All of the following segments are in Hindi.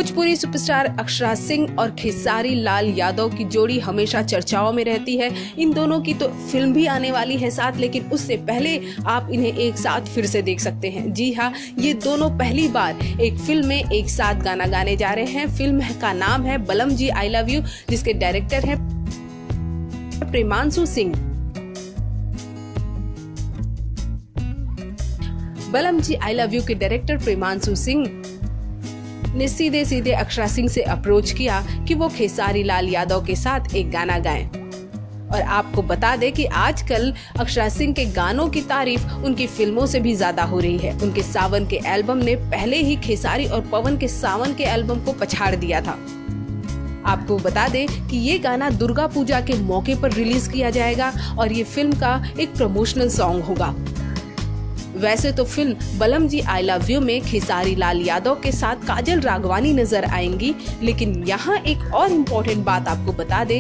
भोजपुरी सुपरस्टार अक्षरा सिंह और खेसारी लाल यादव की जोड़ी हमेशा चर्चाओं में रहती है। इन दोनों की तो फिल्म भी आने वाली है साथ, लेकिन उससे पहले आप इन्हें एक साथ फिर से देख सकते हैं। जी हाँ, ये दोनों पहली बार एक फिल्म में एक साथ गाना गाने जा रहे हैं। फिल्म का नाम है Balam ji I love you, जिसके डायरेक्टर हैं Premanshu Singh. Balam ji I love you के डायरेक्टर प्रेमांशु सिंह ने सीधे सीधे अक्षरा सिंह से अप्रोच किया कि वो खेसारी लाल यादव के साथ एक गाना गाएं। और आपको बता दें कि आजकल अक्षरा सिंह के गानों की तारीफ उनकी फिल्मों से भी ज्यादा हो रही है। उनके सावन के एल्बम ने पहले ही खेसारी और पवन के सावन के एल्बम को पछाड़ दिया था। आपको बता दें कि ये गाना दुर्गा पूजा के मौके पर रिलीज किया जाएगा और ये फिल्म का एक प्रमोशनल सॉन्ग होगा। वैसे तो फिल्म बलम जी आई लव यू में खेसारी लाल यादव के साथ काजल राघवानी नजर आएंगी, लेकिन यहाँ एक और इम्पोर्टेंट बात आपको बता दें।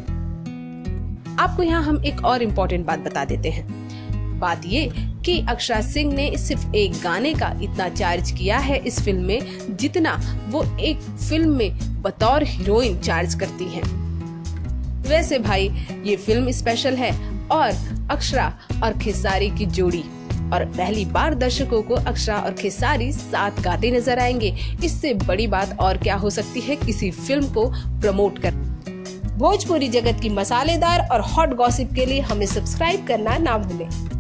आपको यहाँ हम एक और इम्पोर्टेंट बात बता देते हैं। बात ये कि अक्षरा सिंह ने सिर्फ एक गाने का इतना चार्ज किया है इस फिल्म में, जितना वो एक फिल्म में बतौर हीरोइन चार्ज करती हैं। वैसे भाई ये फिल्म स्पेशल है और अक्षरा और खेसारी की जोड़ी, और पहली बार दर्शकों को अक्षरा और खेसारी साथ गाते नजर आएंगे। इससे बड़ी बात और क्या हो सकती है किसी फिल्म को प्रमोट कर। भोजपुरी जगत की मसालेदार और हॉट गॉसिप के लिए हमें सब्सक्राइब करना ना भूलें।